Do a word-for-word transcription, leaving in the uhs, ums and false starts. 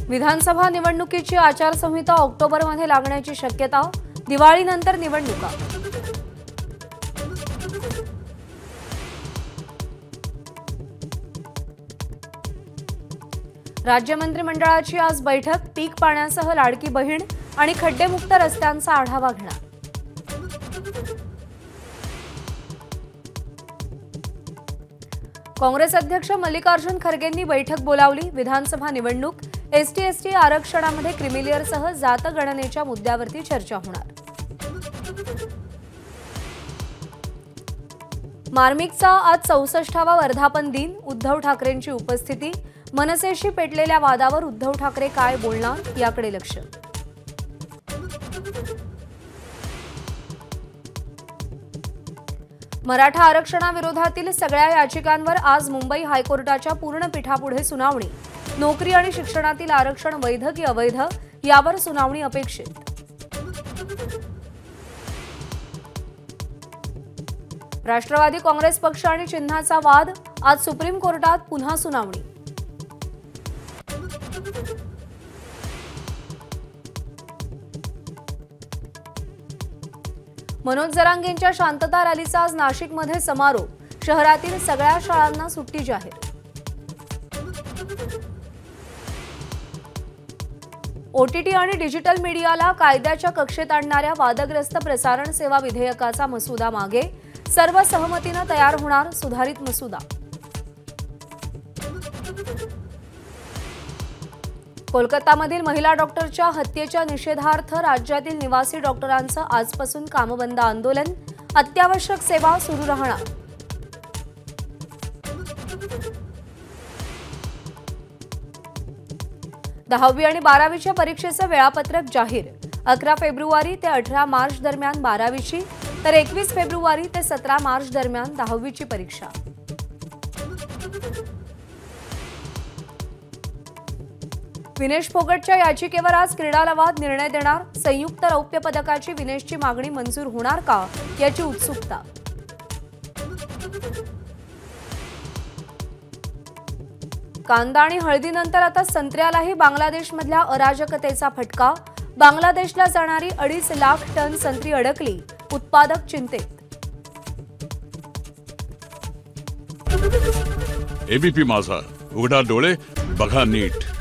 विधानसभा निवडणुकीची आचारसंहिता ऑक्टोबरमध्ये लागण्याची शक्यता, दिवाळीनंतर निवडणुका। राज्य मंत्रिमंडळाची आज बैठक, पीक पाण्यासह लाडकी बहीण आणि खड्डेमुक्त रस्त्यांचा आढावा घेणार। काँग्रेस अध्यक्ष मल्लिकार्जुन खरगेंनी बैठक बोलावली। विधानसभा निवडणूक, एसटी एसटी आरक्षणामध्ये क्रिमिलियरसह जातगणनेच्या मुद्द्यावरती चर्चा होणार। मार्मिकचा आज चौसष्टावा वर्धापन दिन, उद्धव ठाकरेंची उपस्थिती। मनसेशी पेटलेल्या वादावर उद्धव ठाकरे काय बोलणार याकडे लक्ष। मराठा आरक्षणाविरोधातील सगळ्या याचिकांवर आज मुंबई हायकोर्टाच्या पूर्ण पीठापुढे सुनावणी। नोकरी आणि शिक्षणातील आरक्षण वैध की अवैध यावर सुनावणी अपेक्षित। राष्ट्रवादी काँग्रेस पक्ष आणि चिन्हाचा वाद, आज सुप्रीम कोर्टात पुन्हा सुनावणी। मनोज जरांगेंच्या शांतता रॅलीचा आज नाशिकमध्ये समारोप। शहरातील सगळ्या शाळांना सुट्टी जाहीर। ओटीटी आणि डिजिटल मीडियाला कायद्याच्या कक्षेत आणणाऱ्या वादग्रस्त प्रसारण सेवा विधेयकाचा मसुदा मागे, सर्व सहमतीने तयार होणार सुधारित मसुदा। कोलकातामधील महिला डॉक्टरच्या हत्येच्या निषेधार्थ राज्यातील निवासी डॉक्टरांचं आजपासून कामबंद आंदोलन, अत्यावश्यक सेवा सुरू राहणार। दहावी आणि बारावीच्या परीक्षेचं वेळापत्रक जाहीर। अकरा फेब्रुवारी ते अठरा मार्च दरम्यान बारावीची, तर एकवीस फेब्रुवारी ते सतरा मार्च दरम्यान दहावीची परीक्षा। विनेश फोगटच्या याचिकेवर आज क्रीडा लवाद निर्णय देणार। संयुक्त रौप्य पदकाची विनेशची मागणी मंजूर होणार का याची उत्सुकता। कांदा आणि हळदीनंतर आता संत्र्यालाही बांगलादेशमधल्या अराजकतेचा फटका। बांगलादेशला जाणारी अडीच लाख टन संत्री अडकली, उत्पादक चिंतेत। एबीपी माझा, उघडा डोळे बघा नीट।